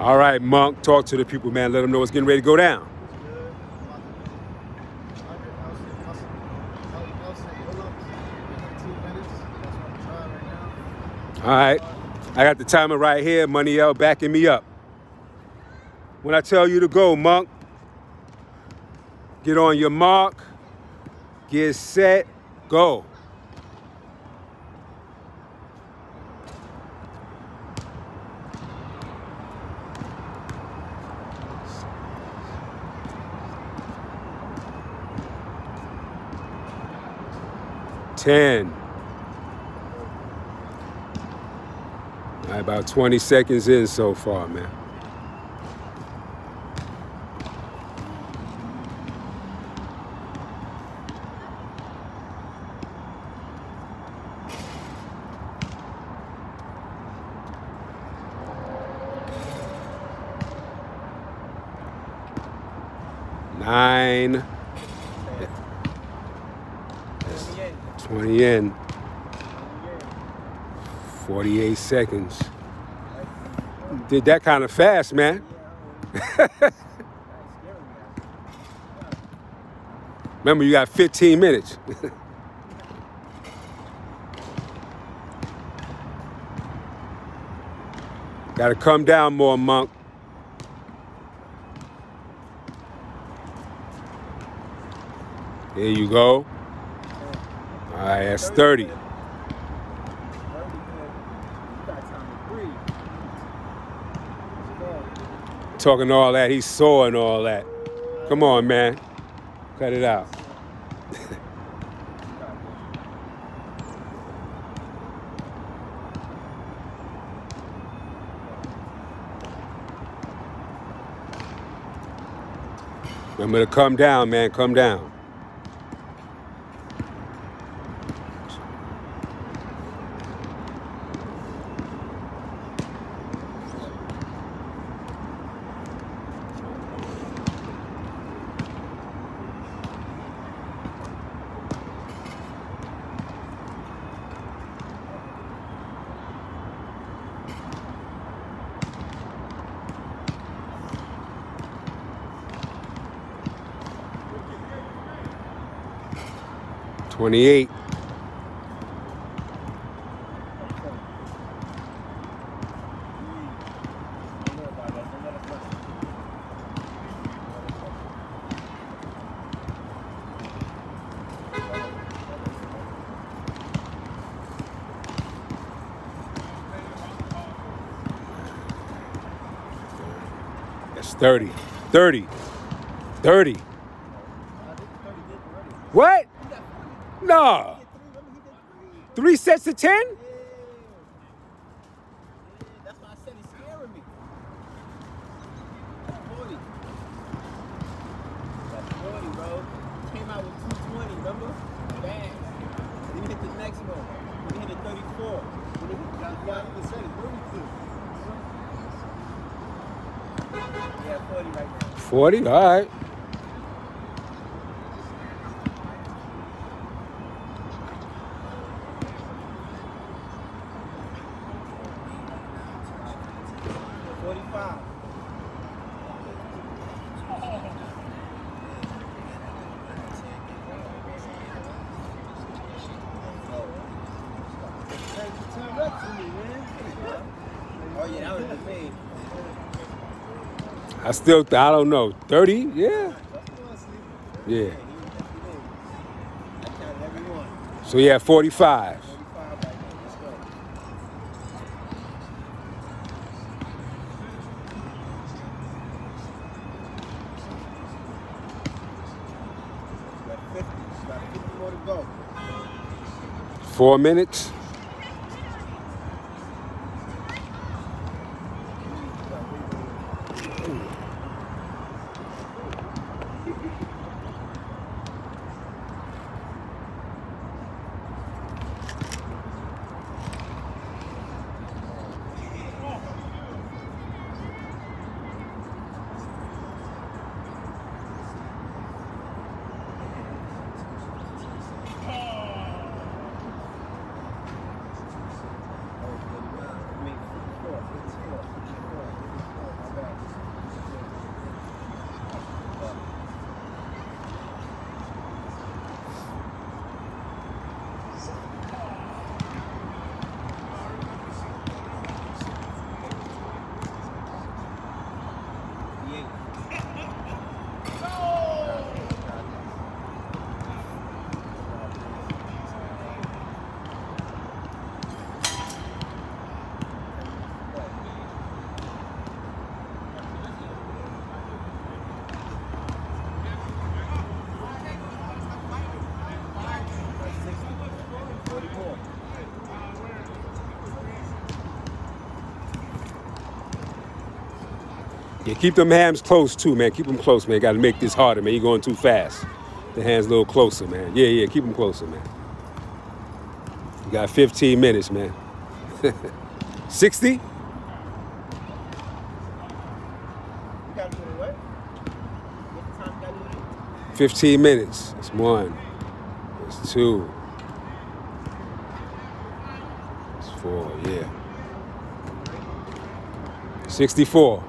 All right, Monk, talk to the people, man. Let them know it's getting ready to go down. All right, I got the timer right here. Money L backing me up. When I tell you to go, Monk, get on your mark, get set, go. Ten. All right, about 20 seconds in so far, man. Nine. 20 in. 48 seconds. Did that kind of fast, man. Remember, you got 15 minutes. Got to come down more, Monk. There you go. All right, that's 30. Talking all that, he's sore and all that. Come on, man. Cut it out. Remember to come down, man. Come down. $28. That's 30. 30. 30. What? No. 3 sets of 10? Yeah. That's why I said it's scaring me. That's 40. That's 40, bro. Came out with 220, remember? Bang. Then you hit the next one. Then you hit the 34. Then you hit the 5%. 32. Yeah, 40 right now. 40? All right. I don't know, 30? Yeah. Yeah. So yeah, 45. More to go. 4 minutes. Yeah, keep them hams close too, man. Keep them close, man. Got to make this harder, man. You're going too fast. The hands a little closer, man. Yeah, keep them closer, man. You got 15 minutes, man. 60? You got to do what? What time you got to do it? 15 minutes. That's 1. That's 2. That's 4, yeah. 64.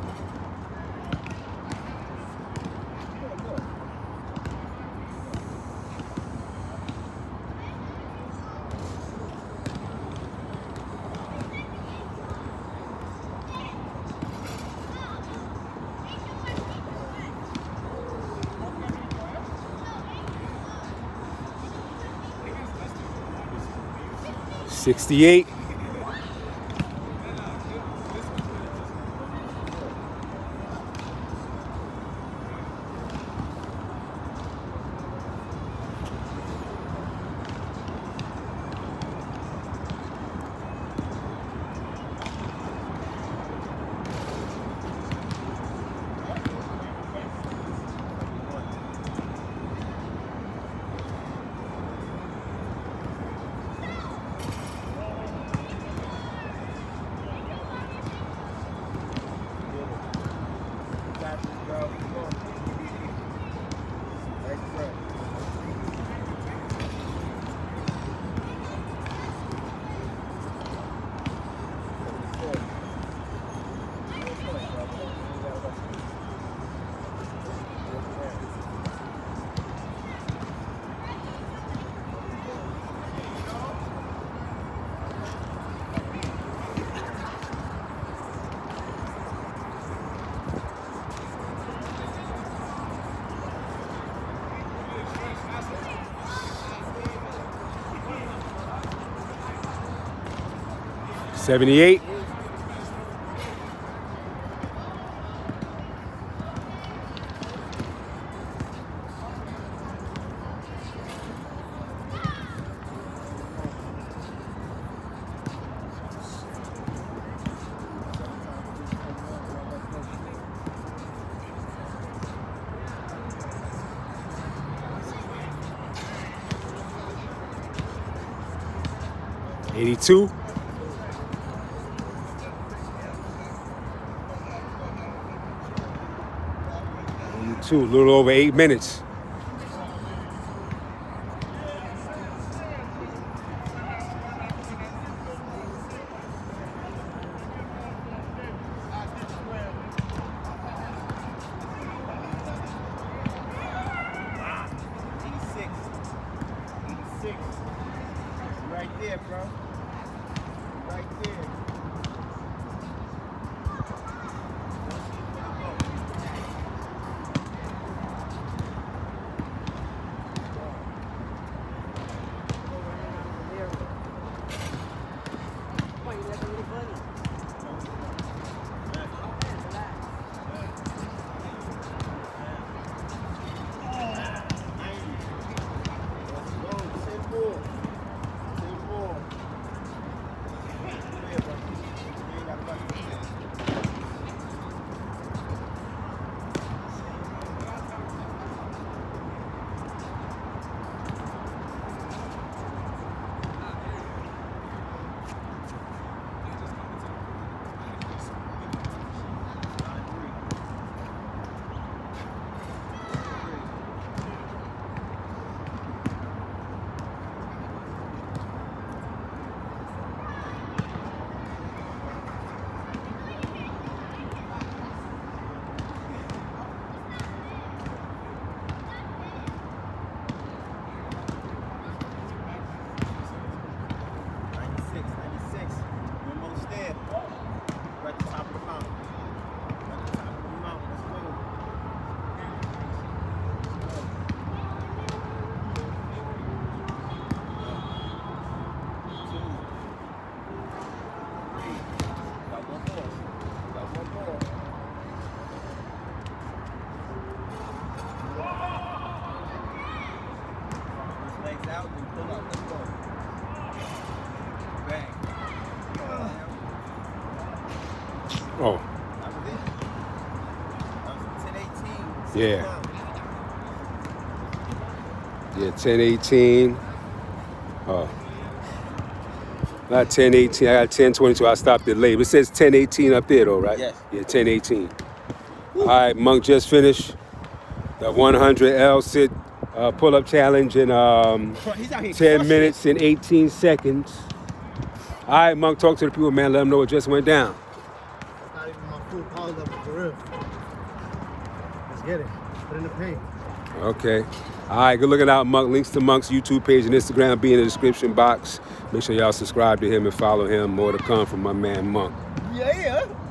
$68. $78. $82. 82, a little over 8 minutes. Right there, bro. Right there. Oh. Yeah. Yeah, 10:18. Oh. Not 10:18. I got 10:22. I stopped it late. But it says 10:18 up there, though, right? Yes. Yeah, 10:18. All right, Monk just finished the 100 L sit pull-up challenge in 10 minutes and 18 seconds. All right, Monk, talk to the people, man. Let them know what just went down. That's not even my full power level for real. Let's get it. Put it in the paint. Okay. All right, good looking out, Monk. Links to Monk's YouTube page and Instagram will be in the description box. Make sure y'all subscribe to him and follow him. More to come from my man, Monk. Yeah.